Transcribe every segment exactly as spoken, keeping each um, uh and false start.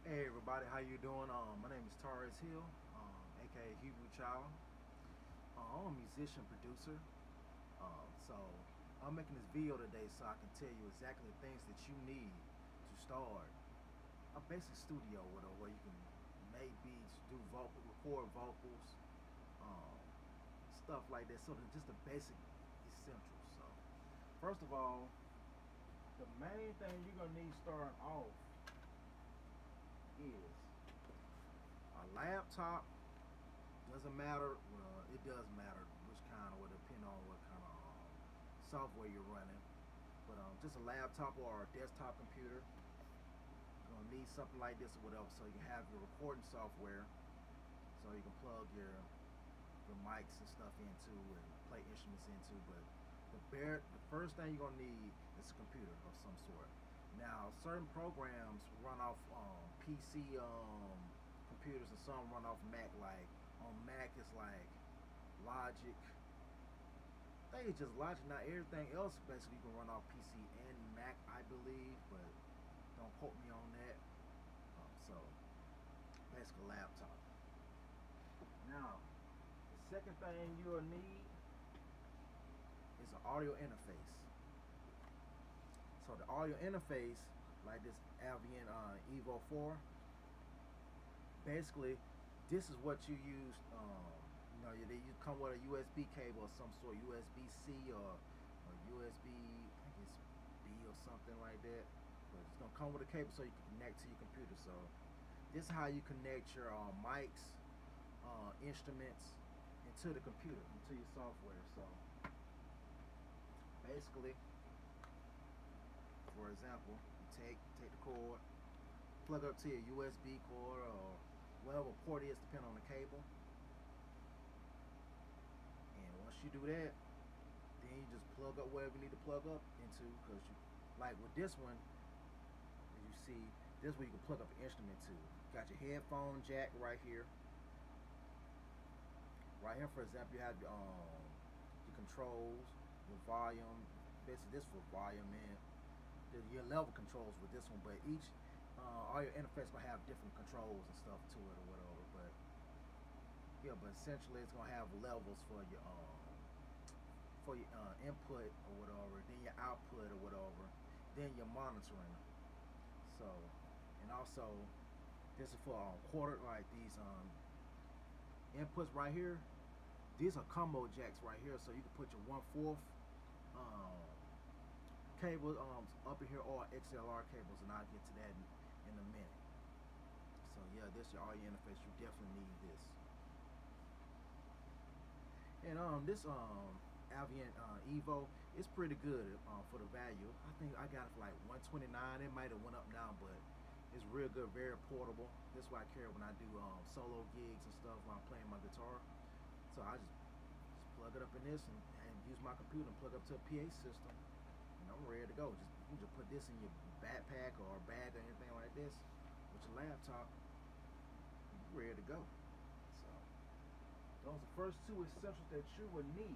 Hey everybody, how you doing? Um, my name is Torres Hill, um, aka Hebrew Child. Uh, I'm a musician producer. Um, so I'm making this video today so I can tell you exactly the things that you need to start a basic studio with, or where you can make beats, do vocal, record vocals, um, stuff like that. So the, just the basic essentials. So first of all, the main thing you're gonna need starting off is a laptop. Doesn't matter. Well, it does matter which kind, or depend on what kind of um, software you're running. But um, just a laptop or a desktop computer. You're gonna need something like this or whatever, so you can have your recording software, so you can plug your your mics and stuff into and play instruments into. But the bare, the first thing you're gonna need is a computer of some sort. Now, certain programs run off um, P C um, computers, and some run off Mac. Like on Mac, it's like Logic. I think it's just Logic. Not everything else basically you can run off P C and Mac, I believe, but don't quote me on that. Um, so, basically, laptop. Now, the second thing you'll need is an audio interface. So the audio interface, like this Avian uh, Evo four, basically, this is what you use. Um, you know, you, you come with a U S B cable of some sort, U S B C or, or U S B, I think it's B or something like that. But it's gonna come with a cable so you can connect to your computer. So this is how you connect your uh, mics, uh, instruments, into the computer, into your software. So basically, for example, you take take the cord, plug up to your U S B cord or whatever port is, depending on the cable. And once you do that, then you just plug up whatever you need to plug up into. Because you, like with this one, as you see, this way you can plug up an instrument to. You got your headphone jack right here. Right here, for example, you have your um your controls, your volume. Basically, this for volume and the, your level controls with this one. But each uh, all your interface gonna have different controls and stuff to it or whatever. But yeah, but essentially it's gonna have levels for your um for your uh, input or whatever, then your output or whatever, then your monitoring. So, and also this is for um, quarter, like these um inputs right here. These are combo jacks right here, so you can put your one fourth um, cable um, up in here, or X L R cables, and I'll get to that in, in a minute. So yeah, this is your audio interface. You definitely need this. And um, this um Avian uh, Evo, it's pretty good uh, for the value. I think I got it for like one twenty-nine. It might have went up now, but it's real good, very portable. This is what I carry when I do um, solo gigs and stuff when I'm playing my guitar. So I just, just plug it up in this and, and use my computer and plug up to a P A system, and I'm ready to go. Just you just put this in your backpack or bag or anything like this with your laptop, and you're ready to go. So those are the first two essentials that you will need.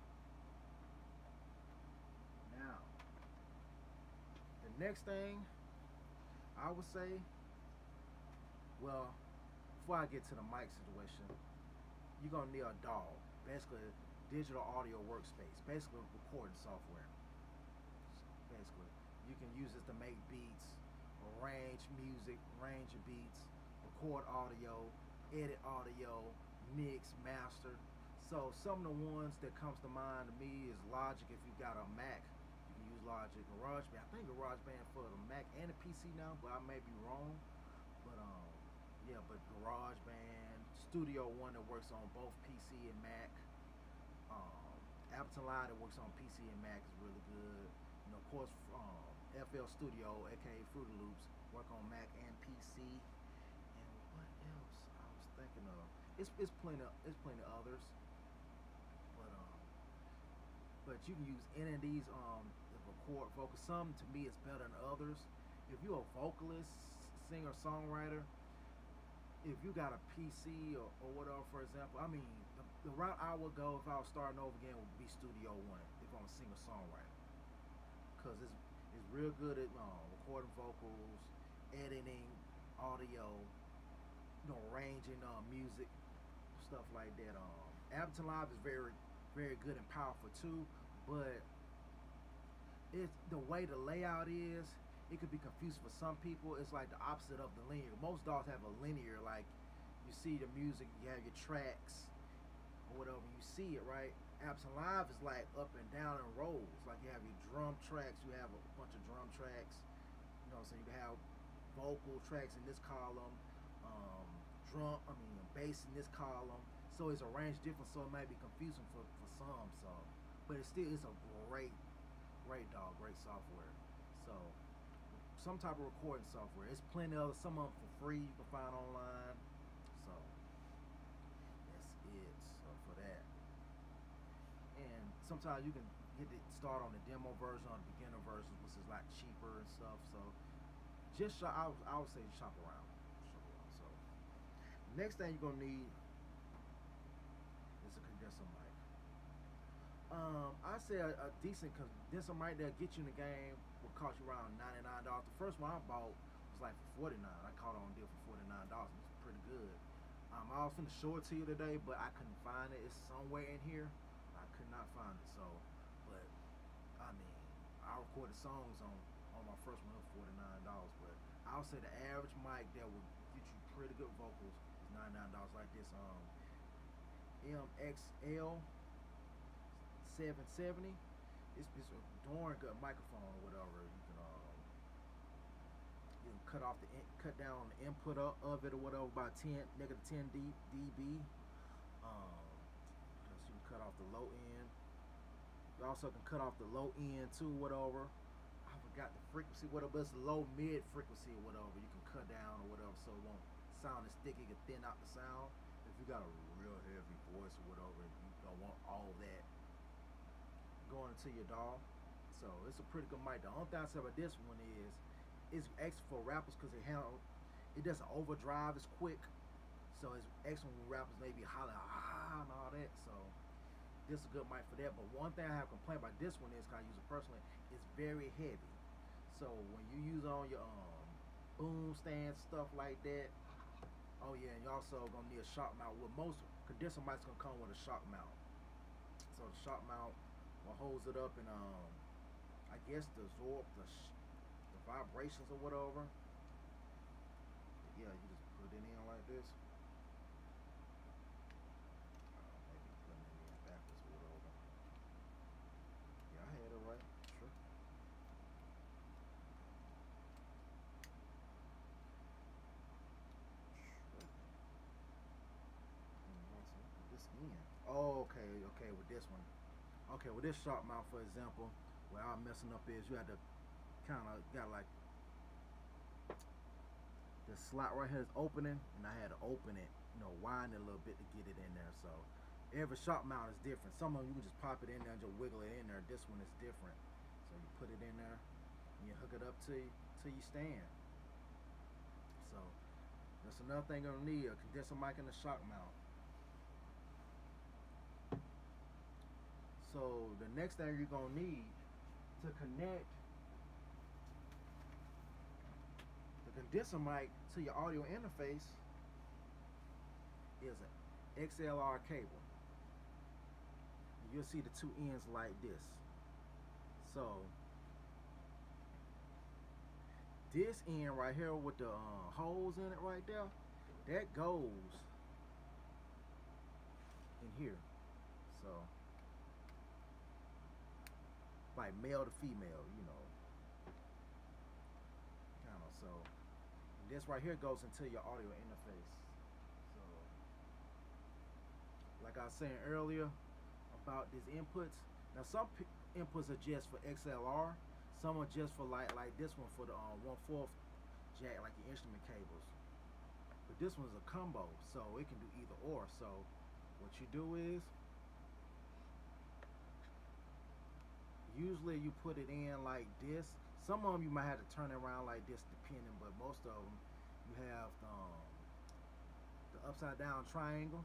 Now, the next thing I would say, well, before I get to the mic situation, you're gonna need a D A W, basically a digital audio workspace, basically recording software. Basically, you can use this to make beats, arrange music, arrange your beats, record audio, edit audio, mix, master. So some of the ones that comes to mind to me is Logic. If you got a Mac, you can use Logic. GarageBand, I think GarageBand for the Mac and the P C now, but I may be wrong. But um, yeah, but GarageBand, Studio One that works on both P C and Mac. Um, Ableton Live that works on P C and Mac is really good. You know, of course, um, F L Studio, aka Fruity Loops, work on Mac and P C. And what else I was thinking of? It's it's plenty of, it's plenty of others. But um, but you can use any of these um to record vocals. Some to me is better than others. If you're a vocalist, singer, songwriter, if you got a P C or, or whatever, for example, I mean, the, the route I would go if I was starting over again would be Studio One if I'm a singer songwriter, because it's it's real good at uh, recording vocals, editing, audio, you know, arranging uh, music, stuff like that. Um, Ableton Live is very, very good and powerful too, but it's the way the layout is. It could be confusing for some people. It's like the opposite of the linear. Most D A Ws have a linear, like you see the music, you have your tracks or whatever. You see it, right? Ableton Live is like up and down and rolls. Like you have your drum tracks, you have a bunch of drum tracks. You know what I'm saying? You can have vocal tracks in this column, um, drum, I mean bass in this column. So it's arranged different, so it might be confusing for, for some. So, but it still is a great, great D A W, great software. So some type of recording software. It's plenty of some of them for free you can find online. So that's it. So for that. And sometimes you can get it start on the demo version or the beginner version, which is like cheaper and stuff. So just shop, I, I would say shop around. Shop around. So next thing you're gonna need is a condenser mic. Um, I say a, a decent condencer mic that'll get you in the game will cost you around ninety-nine dollars. The first one I bought was like for forty-nine dollars. I caught it on deal for forty-nine dollars. It's pretty good. Um, I was finna show it to you today, but I couldn't find it. It's somewhere in here. I could not find it. So, but I mean, I recorded songs on on my first one. It was forty-nine dollars. But I would say the average mic that would get you pretty good vocals is ninety-nine dollars. Like this um M X L seven seventy. It's, it's a darn good microphone or whatever. You can um, you can cut off the in, cut down on the input of, of it or whatever by ten negative ten dB. Um, so you can cut off the low end. You also can cut off the low end too, whatever. I forgot the frequency, whatever. It's low mid frequency or whatever. You can cut down or whatever, so it won't sound as thick. You can thin out the sound. If you got a real heavy voice or whatever, you don't want all that going into your D A W. So it's a pretty good mic. The only thing I say about this one is it's excellent for rappers because it handle it doesn't overdrive as quick. So it's excellent when rappers maybe holler ah and all that. So this is a good mic for that. But one thing I have complained about this one is, cause I use it personally, it's very heavy. So when you use it on your um boom stand, stuff like that. Oh yeah, and you also gonna need a shock mount. Well, most condenser mics gonna come with a shock mount. So the shock mount will holds it up and um, I guess to absorb the sh the vibrations or whatever. But yeah, you just put it in like this. Uh, maybe putting it in backwards or whatever. Yeah, I had it right. Sure. This in. Oh, okay, okay, with this one. Okay, with this shock mount, for example, where I'm messing up is you had to kind of got like the slot right here is opening, and I had to open it, you know, widen it a little bit to get it in there. So every shock mount is different. Some of them you can just pop it in there and just wiggle it in there. This one is different. So you put it in there and you hook it up to to your stand. So that's another thing you're gonna need: a condenser mic and a shock mount. So the next thing you're gonna need to connect the condenser mic to your audio interface is an X L R cable. You'll see the two ends like this. So this end right here with the uh, holes in it right there, that goes in here. So like male to female, you know, kind of. So this right here goes into your audio interface. So like I was saying earlier about these inputs, now some inputs are just for X L R, some are just for like like this one for the um, one fourth jack, like your instrument cables. But this one's a combo, so it can do either or. So what you do is, usually you put it in like this. Some of them you might have to turn it around like this depending, but most of them you have um, the upside down triangle.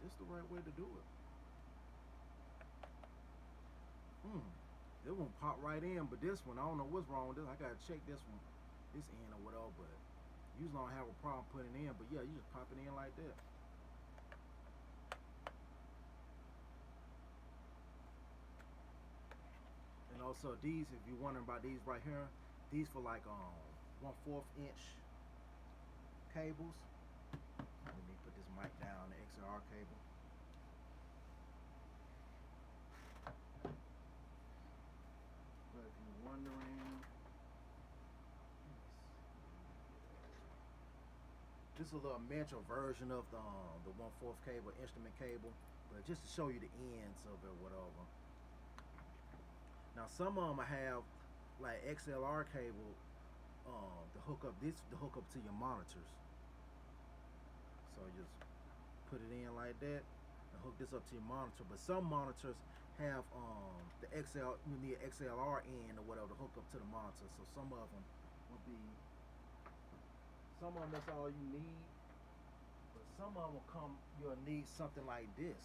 This the right way to do it. Hmm. It won't pop right in, but this one, I don't know what's wrong with this. I gotta check this one, this end or whatever, but usually I don't have a problem putting it in, but yeah, you just pop it in like that. And also these, if you're wondering about these right here, these for like um one fourth inch cables. Let me put this mic down, the X L R cable. But if you're wondering, this is a little miniature version of the um, the one fourth cable, instrument cable, but just to show you the ends of it, whatever. Now some of them have like X L R cable um, to hook up this to hook up to your monitors. So just put it in like that and hook this up to your monitor. But some monitors have um, the X L, you need an X L R end or whatever to hook up to the monitor. So some of them will be, some of them that's all you need. But some of them will come, you'll need something like this.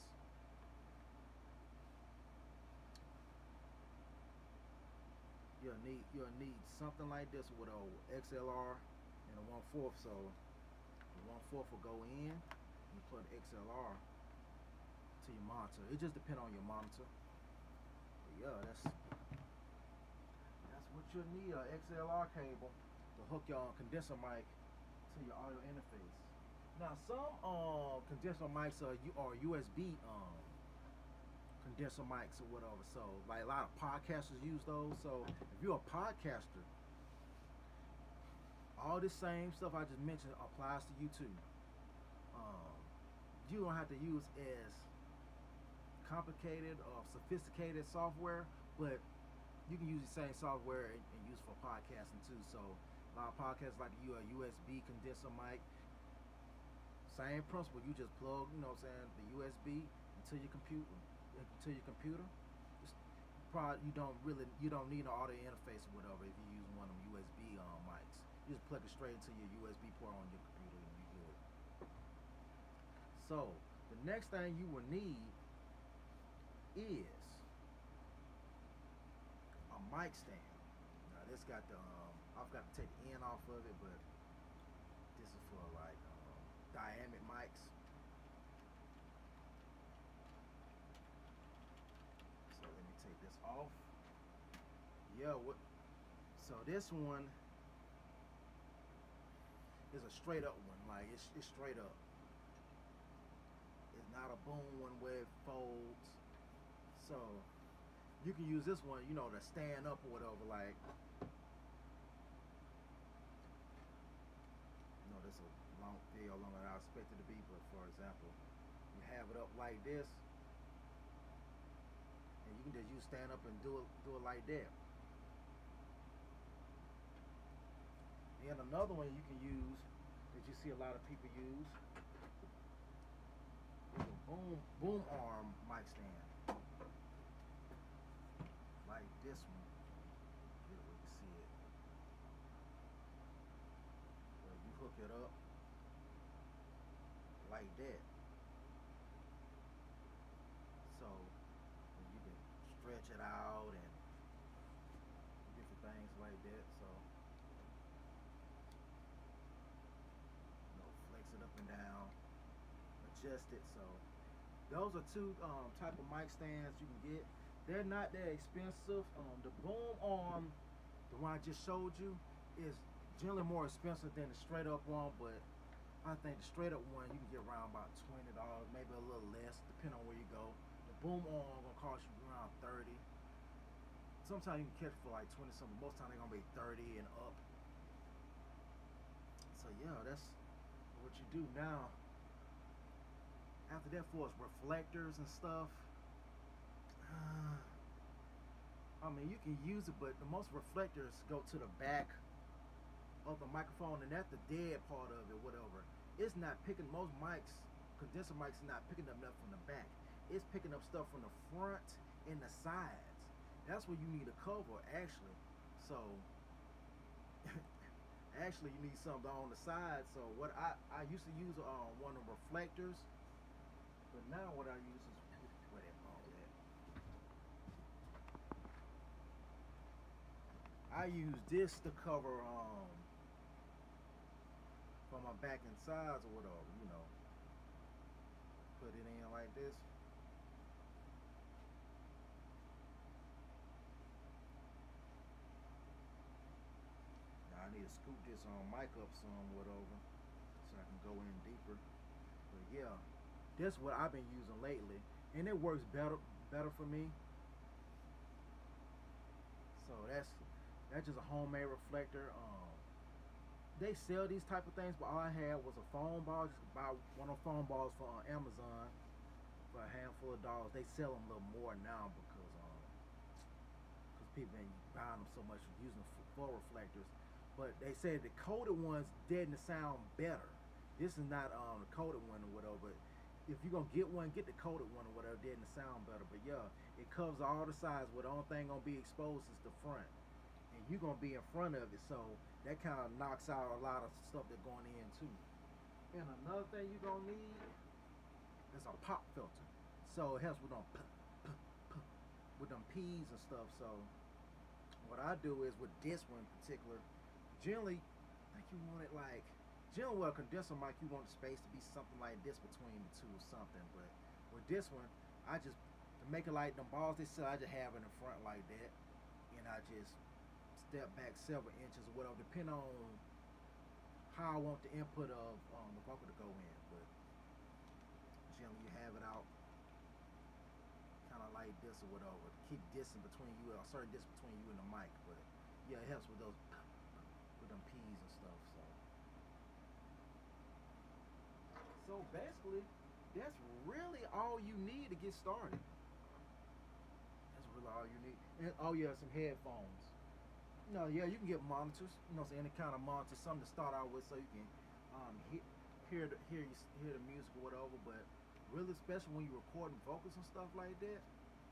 You'll need you'll need something like this with a X L R and a one fourth. So the one fourth will go in. You put X L R to your monitor. It just depends on your monitor. But yeah, that's that's what you'll need, a X L R cable to hook your condenser mic to your audio interface. Now some uh, condenser mics are, are U S B um, condenser mics or whatever. So like a lot of podcasters use those. So if you're a podcaster, all this same stuff I just mentioned applies to you too. Um, you don't have to use as complicated or sophisticated software, but you can use the same software and, and use for podcasting too. So a lot of podcasts like you a U S B condenser mic. Same principle. You just plug, you know what I'm saying, the U S B into your computer. To your computer. It's probably you don't really you don't need an audio interface or whatever if you're using one of them U S B um, mics. You just plug it straight into your U S B port on your computer and you're good. So the next thing you will need is a mic stand. Now this got the um, I've got to take the end off of it, but this is for like um, dynamic mics. This off. Yeah, what so this one is a straight up one, like it's, it's straight up. It's not a boom one where it folds. So you can use this one, you know, to stand up or whatever, like you know, this is a long video longer than I expected to be, but for example, you have it up like this. You can just use stand up and do it do it like that. And another one you can use that you see a lot of people use is a boom boom arm mic stand. Like this one. Here we can see it. Where you hook it up like that. So stretch it out and different things like that. So you know, flex it up and down, adjust it. So those are two um, type of mic stands you can get. They're not that expensive. Um, the boom arm, the one I just showed you, is generally more expensive than the straight up one, but I think the straight up one you can get around about twenty dollars, maybe a little less, depending on where you go. The boom arm gonna cost you around thirty. Sometimes you can catch for like twenty something. Most times they're gonna be thirty and up. So yeah, that's what you do now. After that, for us reflectors and stuff. Uh, I mean, you can use it, but the most reflectors go to the back of the microphone, and that's the dead part of it. Whatever. It's not picking most mics. Condenser mics are not picking up nothing from the back. It's picking up stuff from the front and the sides. That's where you need a cover, actually. So, actually, you need something on the side. So, what I, I used to use um, one of the reflectors. But now what I use is where that ball at. I use this to cover um for my back and sides or whatever, you know. Put it in like this. Now I need to scoop this on mic up some whatever so I can go in deeper. But yeah, that's what I've been using lately, and it works better better for me. So that's that's just a homemade reflector. Um, they sell these type of things, but all I had was a foam ball. Just buy one of the foam balls for uh, Amazon for a handful of dollars. They sell them a little more now because um, because people been buying them so much, using them for reflectors. But they say the coated ones deaden the sound better. This is not um, the coated one or whatever. But if you're gonna get one, get the coated one or whatever, deaden the sound better. But yeah, it covers all the sides. Where the only thing gonna be exposed is the front, and you're gonna be in front of it. So that kind of knocks out a lot of stuff that's going in too. And another thing you're gonna need is a pop filter. So it helps with them p p p with them P's and stuff. So what I do is with this one in particular, generally, I think you want it like, generally with a condenser mic, you want the space to be something like this between the two or something. But with this one, I just, to make it like the balls they sell, I just have it in front like that. And I just step back several inches or whatever, depending on how I want the input of um, the vocal to go in. But generally you have it out kind of like this or whatever. Keep distance between you, a certain distance between you and the mic. But yeah, it helps with those, with them P's and stuff. So, so basically, that's really all you need to get started. That's really all you need. And, oh yeah, some headphones. No, yeah, you can get monitors. You know, so any kind of monitor, something to start out with, so you can um, hear hear the, hear you, hear the music or whatever. But really, especially when you're recording vocals and stuff like that,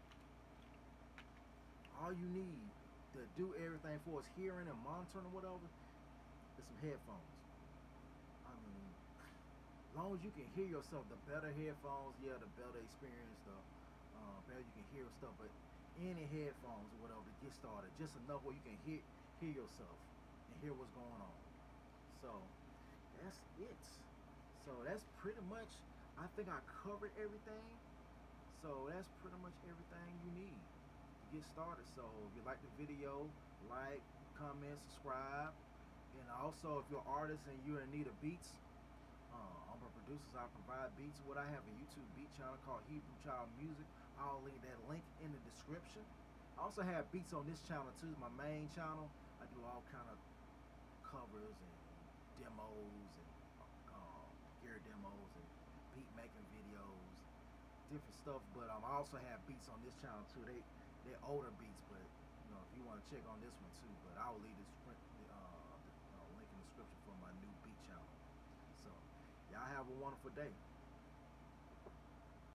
all you need to do everything for is hearing and monitoring or whatever is some headphones. I mean, as long as you can hear yourself, the better headphones, yeah, the better experience, the uh, better you can hear stuff. But any headphones or whatever to get started, just enough where you can hear hear yourself and hear what's going on. So that's it. So that's pretty much, I think I covered everything. So that's pretty much everything you need to get started. So if you like the video, like, comment, subscribe. And also if you're an artist and you're in need of beats, uh, I'm a producer, so I provide beats. What I have a YouTube beat channel called Hebrew Child Music. I'll link that link in the description. I also have beats on this channel too, my main channel. I do all kind of covers and demos and uh, gear demos and beat making videos, different stuff. But um, I also have beats on this channel too. They they're older beats, but you know if you want to check on this one too. But I'll leave this uh, the, uh, link in the description for my new beat channel. So y'all have a wonderful day.